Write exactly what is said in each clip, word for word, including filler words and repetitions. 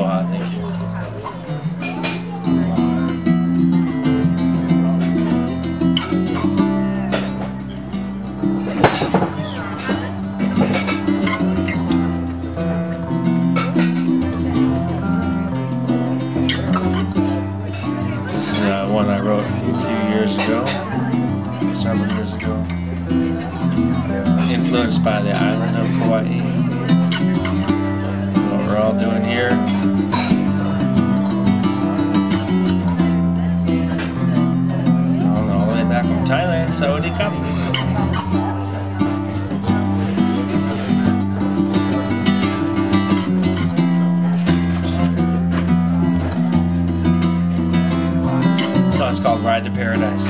Aloha, thank you. This is uh, one I wrote a few years ago, several years ago. Influenced by the island of Hawaii. What we're all doing here. All the way back from Thailand, Saudi Cup. So it's called Ride to Paradise.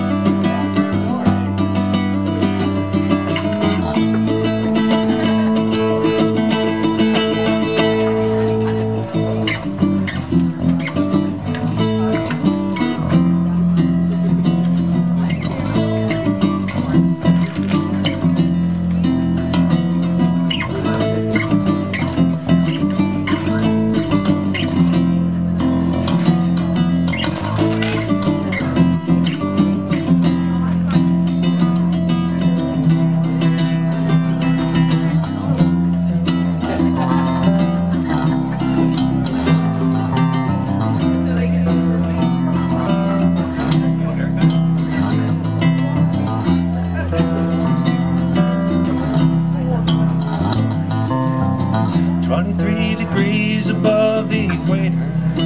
twenty-three degrees above the equator,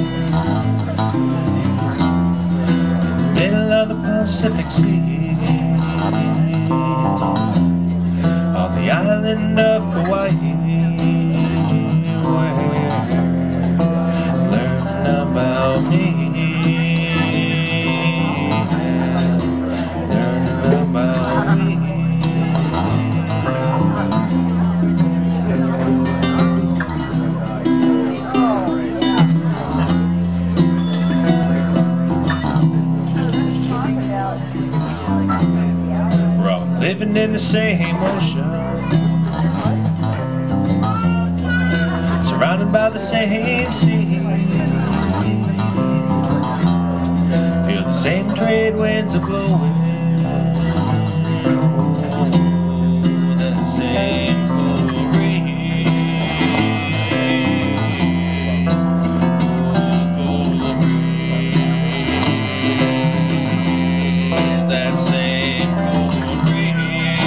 middle of the Pacific Sea, on the island of Kauai, where learn about me, learn about me. Living in the same ocean, surrounded by the same sea, feel the same trade winds a-blowing, that same cool breeze, cool, cool breeze, that same cool breeze.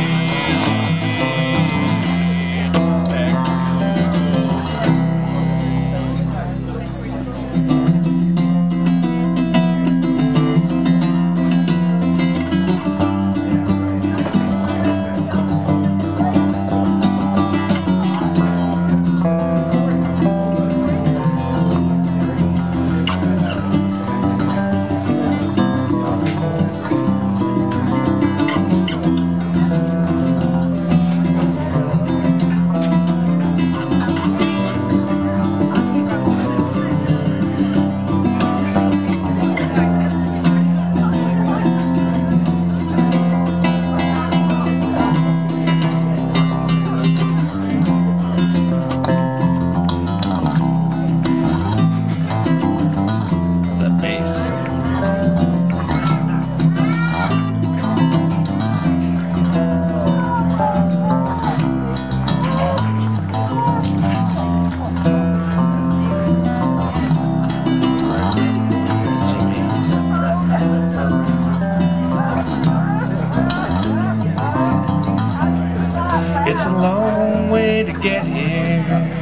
It's a long way to get here.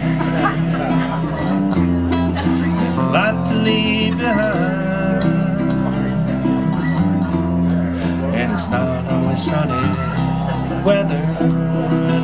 There's a lot to leave behind, and it's not always sunny weather.